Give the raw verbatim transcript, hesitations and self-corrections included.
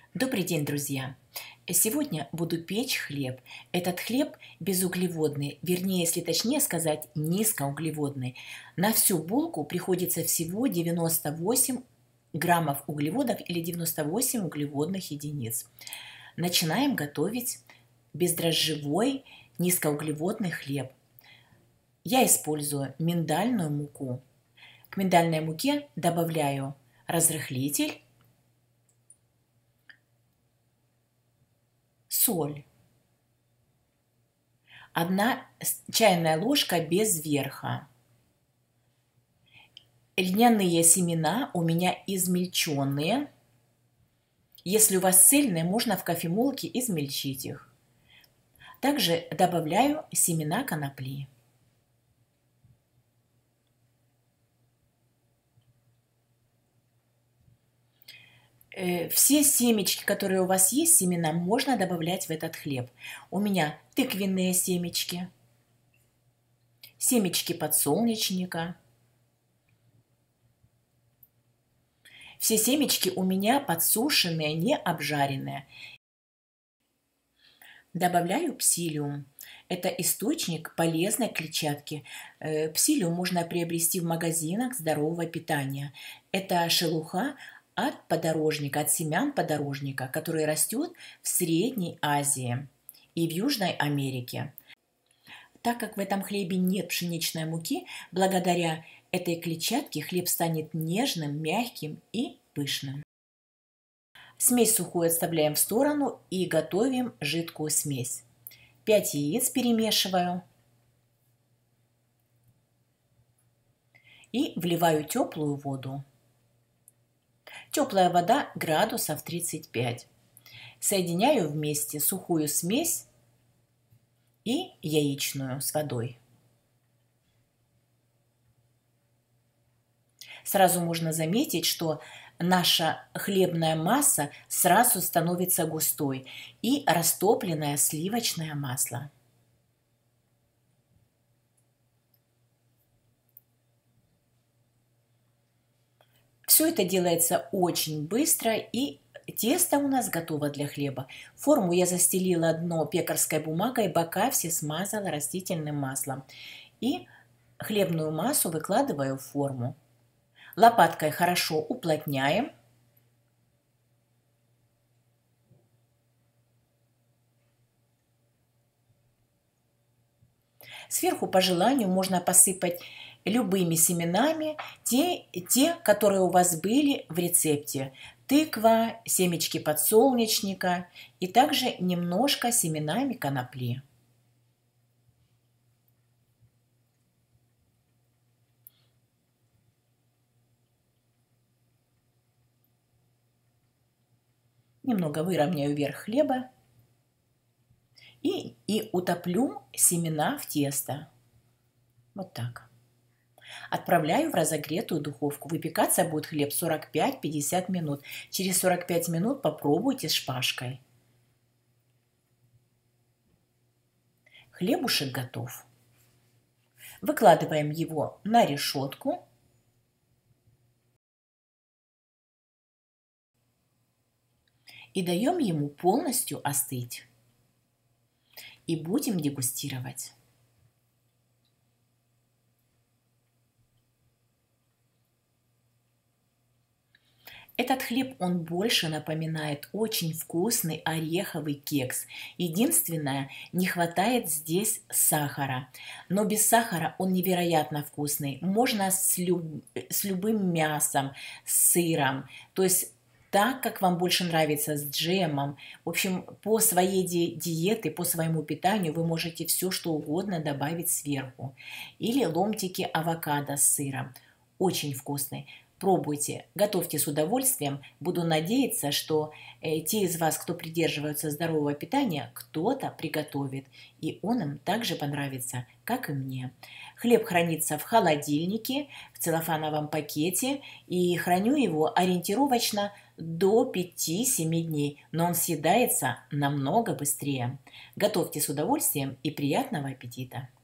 Добрый день, друзья! Сегодня буду печь хлеб. Этот хлеб безуглеводный, вернее, если точнее сказать, низкоуглеводный. На всю булку приходится всего девяносто восемь граммов углеводов или девяносто восемь углеводных единиц. Начинаем готовить бездрожжевой низкоуглеводный хлеб. Я использую миндальную муку. К миндальной муке добавляю разрыхлитель, соль, одна чайная ложка без верха. Льняные семена у меня измельченные. Если у вас цельные, можно в кофемолке измельчить их. Также добавляю семена конопли. Все семечки, которые у вас есть, семена, можно добавлять в этот хлеб. У меня тыквенные семечки, семечки подсолнечника. Все семечки у меня подсушенные, не обжаренные. Добавляю псилиум. Это источник полезной клетчатки. Псилиум можно приобрести в магазинах здорового питания. Это шелуха от подорожника, от семян подорожника, который растет в Средней Азии и в Южной Америке. Так как в этом хлебе нет пшеничной муки, благодаря этой клетчатке хлеб станет нежным, мягким и пышным. Смесь сухую отставляем в сторону и готовим жидкую смесь. пять яиц перемешиваю и вливаю теплую воду. Теплая вода градусов тридцать пять. Соединяю вместе сухую смесь и яичную с водой. Сразу можно заметить, что наша хлебная масса сразу становится густой и растопленное сливочное масло. Все это делается очень быстро, и тесто у нас готово для хлеба. Форму я застелила дно пекарской бумагой, бока все смазала растительным маслом. И хлебную массу выкладываю в форму. Лопаткой хорошо уплотняем. Сверху по желанию можно посыпать любыми семенами, те, те, которые у вас были в рецепте. Тыква, семечки подсолнечника и также немножко семенами конопли. Немного выровняю верх хлеба и, и утоплю семена в тесто. Вот так. Отправляю в разогретую духовку. Выпекаться будет хлеб сорок пять — пятьдесят минут. Через сорок пять минут попробуйте с шпажкой. Хлебушек готов. Выкладываем его на решетку. И даем ему полностью остыть. И будем дегустировать. Этот хлеб, он больше напоминает очень вкусный ореховый кекс. Единственное, не хватает здесь сахара. Но без сахара он невероятно вкусный. Можно с, люб... с любым мясом, с сыром. То есть так, как вам больше нравится, с джемом. В общем, по своей ди диете, по своему питанию вы можете все, что угодно добавить сверху. Или ломтики авокадо с сыром. Очень вкусный. Пробуйте, готовьте с удовольствием. Буду надеяться, что э, те из вас, кто придерживаются здорового питания, кто-то приготовит. И он им также понравится, как и мне. Хлеб хранится в холодильнике, в целлофановом пакете. И храню его ориентировочно до пяти-семи дней. Но он съедается намного быстрее. Готовьте с удовольствием и приятного аппетита!